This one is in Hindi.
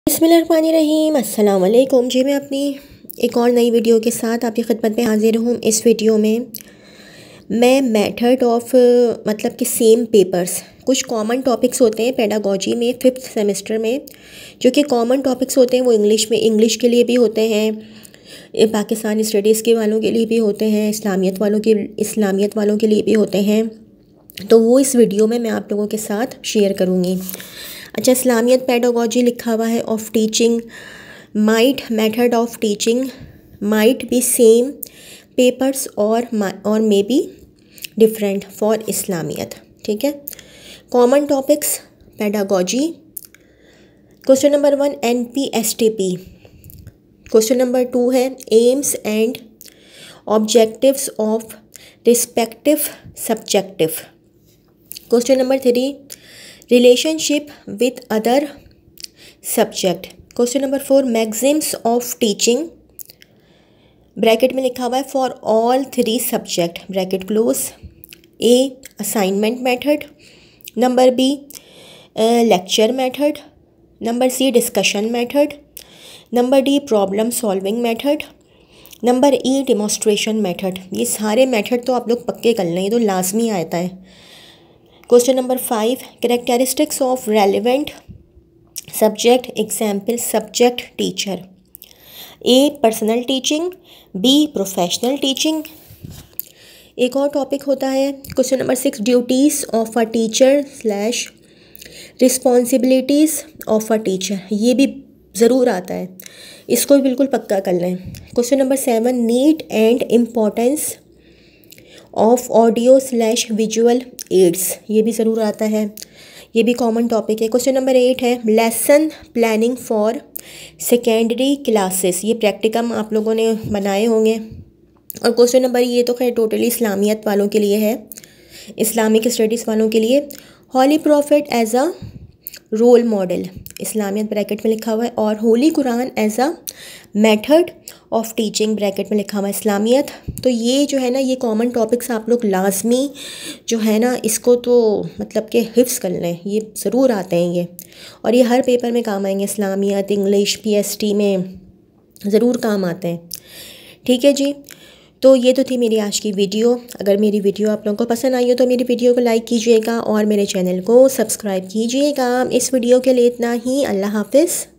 बिस्मिल्लाहिर्रहमानिर्रहीम। अस्सलाम वालेकुम जी। मैं अपनी एक और नई वीडियो के साथ आपकी खिदमत में हाजिर हूँ। इस वीडियो में मैं मेथड ऑफ मतलब कि सेम पेपर्स, कुछ कॉमन टॉपिक्स होते हैं पेडागोजी में 5th सेमेस्टर में, जो कि कॉमन टॉपिक्स होते हैं। वो इंग्लिश के लिए भी होते हैं, पाकिस्तानी स्टडीज़ के वालों के लिए भी होते हैं, इस्लामियत वालों के लिए भी होते हैं। तो वो इस वीडियो में मैं आप लोगों के साथ शेयर करूँगी। अच्छा, इस्लामियत पेडागोजी लिखा हुआ है of teaching might, method of teaching might be same, papers और may be different for Islamiyat. ठीक है, common topics pedagogy. Question number 1 NPSTP। Question number 2 है aims and objectives of respective subjective. Question number 3 relationship with other subject. Question number 4 maxims of teaching, bracket में लिखा हुआ है for all 3 subject, bracket close. A assignment method, number B lecture method, number C discussion method, number D problem solving method, number E demonstration method. ये सारे मेथड तो आप लोग पक्के कर लें, ये तो लाजमी आता है। Question number 5 characteristics of relevant subject, example subject teacher. A personal teaching, B professional teaching. एक और टॉपिक होता है question number 6 duties of a teacher slash responsibilities of a teacher. ये भी ज़रूर आता है, इसको भी बिल्कुल पक्का कर लें। Question number 7 need and importance of audio slash visual aids. ये भी ज़रूर आता है, ये भी कॉमन टॉपिक है। क्वेश्चन नंबर 8 है lesson planning for secondary classes. ये प्रैक्टिकम आप लोगों ने बनाए होंगे। और क्वेश्चन नंबर, ये तो खैर टोटली इस्लामियत वालों के लिए है, इस्लामिक स्टडीज़ वालों के लिए। Holy prophet as a role model, Islamiyat bracket में लिखा हुआ है, और holy Quran as a method of teaching, bracket में लिखा हुआ है इस्लामियत। तो ये जो है ना, ये कॉमन टॉपिक्स आप लोग लाजमी जो है ना, इसको तो मतलब कि हिफ्ज़ कर लें, ये ज़रूर आते हैं ये, और ये हर पेपर में काम आएंगे। इस्लामियत, इंग्लिश, PST में ज़रूर काम आते हैं। ठीक है जी, तो ये तो थी मेरी आज की वीडियो। अगर मेरी वीडियो आप लोगों को पसंद आई हो तो मेरी वीडियो को लाइक कीजिएगा और मेरे चैनल को सब्सक्राइब कीजिएगा। इस वीडियो के लिए इतना ही। अल्लाह हाफ़िज़।